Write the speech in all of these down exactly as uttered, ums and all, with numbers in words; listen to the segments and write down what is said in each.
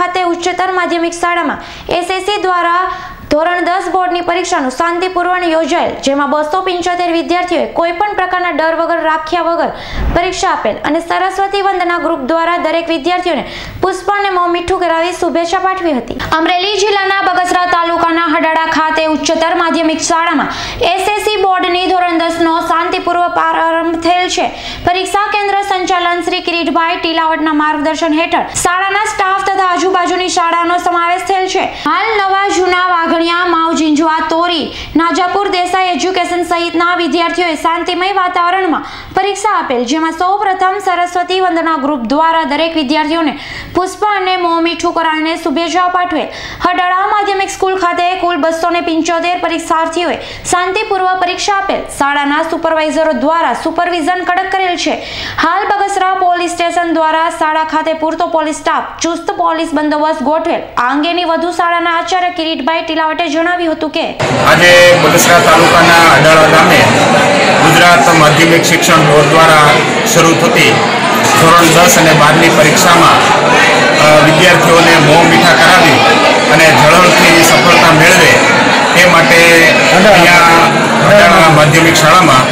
ખાતે ઉચ્ચતર માધ્યમિક શાળામાં એસએસસી દ્વારા ધોરણ દસ બોર્ડની પરીક્ષાનું શાંતિપૂર્વક યોજાયેલ, જેમાં બસો પંચોતેર વિદ્યાર્થીઓએ કોઈ પણ પ્રકારના ડર વગર રાખ્યા વગર પરીક્ષા આપેલ અને સરસ્વતી વંદના ગ્રુપ દ્વારા દરેક વિદ્યાર્થીઓને પુષ્પ અને મોં મીઠું કરાવી શુભેચ્છા પાઠવી હતી। અમરેલી જિલ્લાના બગસરા તાલુકાના હડાળા ખાતે ઉચ્ચતર માધ્યમિક શાળામાં એસએસસી બોર્ડની ધોરણ દસ નો શાંતિપૂર્વક પ્રારંભ થયેલ છે। પરીક્ષા કેન્દ્ર સંચાલન શ્રી કિરીટભાઈ ટીલાવટના માર્ગદર્શન હેઠળ શાળાના સ્ટાફ તથા આજુબાજુની શાળાનો સમાવેશ થયેલ છે। હાલ નવા જૂના વાઘણિયા, માવ જીંજવા, તોરી, નાજાપુર, દેસાઈ એજ્યુકેશન સહિતના વિદ્યાર્થીઓએ શાંતિમય વાતાવરણમાં પરીક્ષા આપેલ, જેમાં સૌ પ્રથમ સરસ્વતી વંદના ગ્રુપ દ્વારા દરેક વિદ્યાર્થીઓને પુષ્પ અને મોં મીઠું કરાવીને શુભેચ્છાઓ પાઠવેલ। હડાળા માધ્યમિક સ્કૂલ ખાતે કુલ બસો ને પંચોતેર પરીક્ષાર્થીઓએ શાંતિપૂર્વક પરીક્ષા આપેલ। શાળાના સુપરવાઇઝરો દ્વારા સુપરવિઝન કડક કરેલ છે। હાલ બગસરા પોલીસ સ્ટેશન દ્વારા શાળા ખાતે પૂરતો પોલીસ સ્ટાફ, ચુસ્ત પોલીસ બંદોબસ્ત ગોઠવેલ। આ અંગેની વધુ શાળાના આચાર્ય કિરીટભાઈ ટીલાવટે જણાવ્યું હતું કે આજે બગસરા તાલુકાના હડાળા ગામે ગુજરાત માધ્યમિક શિક્ષણ બોર્ડ દ્વારા શરૂ થતી ધોરણ દસ અને બારની પરીક્ષામાં વિદ્યાર્થીઓને મોં મીઠા કરાવી અને ઝળહળતી સફળતા મેળવે તે માટે અહીંયા હડાળા માધ્યમિક શાળામાં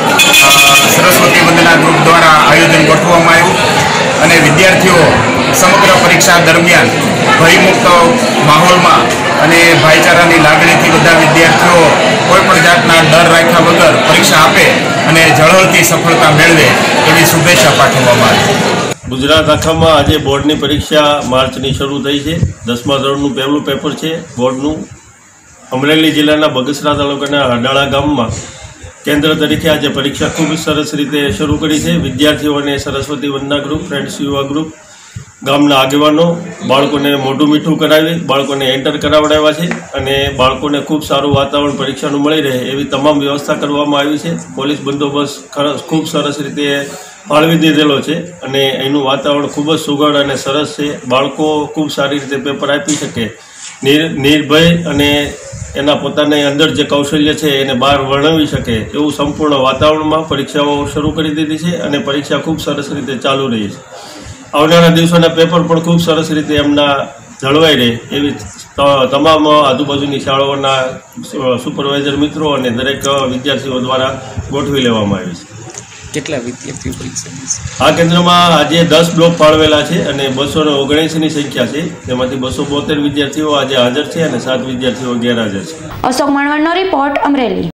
સરસ્વતી વંદના ગ્રુપ દ્વારા આયોજન ગોઠવવામાં આવ્યું અને વિદ્યાર્થીઓ સમગ્ર પરીક્ષા દરમિયાન ભયમુક્ત માહોલમાં અને ભાઈચારાની લાગણીથી બધા વિદ્યાર્થીઓ કોઈ પણ જાતના ડર રાખ્યા વગર પરીક્ષા આપે અને ઝળહળતી સફળતા મેળવે એવી શુભેચ્છા પાઠવવામાં આવી। ગુજરાત આખામાં આજે બોર્ડની પરીક્ષા માર્ચની શરૂ થઈ છે। દસમા ધોરણનું પહેલું પેપર છે બોર્ડનું। અમરેલી જિલ્લાના બગસરા તાલુકાના હડાળા ગામમાં કેન્દ્ર તરીકે આજે પરીક્ષા ખૂબ સરસ રીતે શરૂ કરી છે। વિદ્યાર્થીઓને Saraswati Vandana group, friends Yuva group, ગામના આગેવાનો બાળકોને મોઢું મીઠું કરાવી બાળકોને એન્ટર કરાવડાવ્યા છે અને બાળકોને ખૂબ સારું વાતાવરણ પરીક્ષાનું મળી રહે એવી તમામ વ્યવસ્થા કરવામાં આવી છે। પોલીસ બંદોબસ્ત ખૂબ સરસ રીતે ફાળવી દીધેલો છે અને એનું વાતાવરણ ખૂબ જ સુઘડ અને સરસ છે। બાળકો ખૂબ સારી રીતે પેપર આપી શકે, નિર નિર્ભય અને એના પોતાને અંદર જે કૌશલ્ય છે એને બહાર વર્ણવી શકે એવું સંપૂર્ણ વાતાવરણમાં પરીક્ષાઓ શરૂ કરી દીધી છે અને પરીક્ષા ખૂબ સરસ રીતે ચાલુ રહી છે। આવનારા દિવસોના પેપર પણ ખૂબ સરસ રીતે એમના જળવાઈ રહે એવી તમામ આજુબાજુની શાળાઓના સુપરવાઇઝર મિત્રો અને દરેક વિદ્યાર્થીઓ દ્વારા ગોઠવી લેવામાં આવી છે। કેટલા વિદ્યાર્થીઓ પરીક્ષા? આ કેન્દ્રમાં આજે દસ બ્લોક ફાળવેલા છે અને બસો ને ઓગણએંસીની સંખ્યા છે, તેમાંથી બસો બોતેર વિદ્યાર્થીઓ આજે હાજર છે અને સાત વિદ્યાર્થીઓ ગેરહાજર છે। અશોક માણવડનો રિપોર્ટ, અમરેલી।